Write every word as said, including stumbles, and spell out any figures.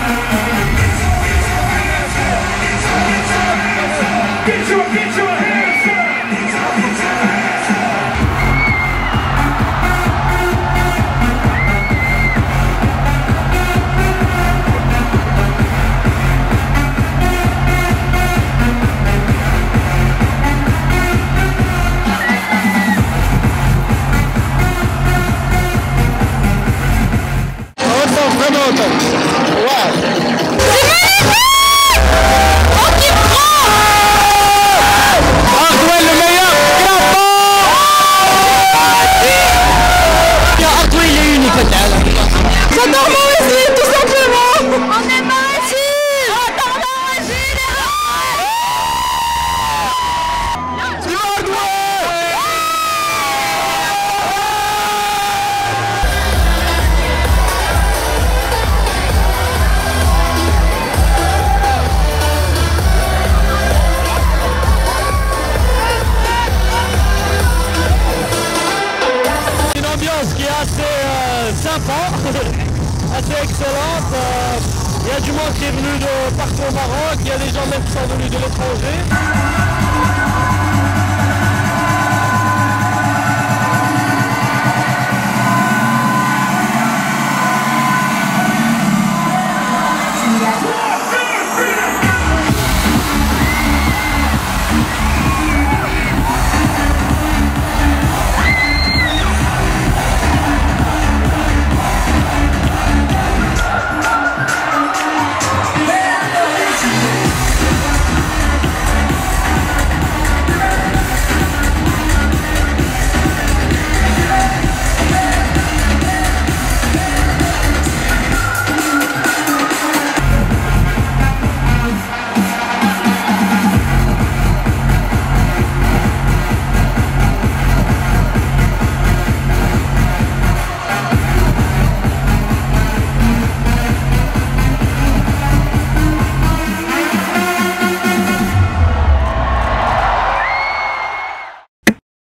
Get your, get your hands Vraiment autant. Ouais. J'adore Mauricie, tout simplement. On aime Mauricie. J'adore Mauricie, les gars. Tu vas jouer. Une ambiance qui est assez euh, sympa, assez excellente. Il euh, y a du monde qui est venu de partout au Maroc, il y a des gens même qui sont venus de l'étranger.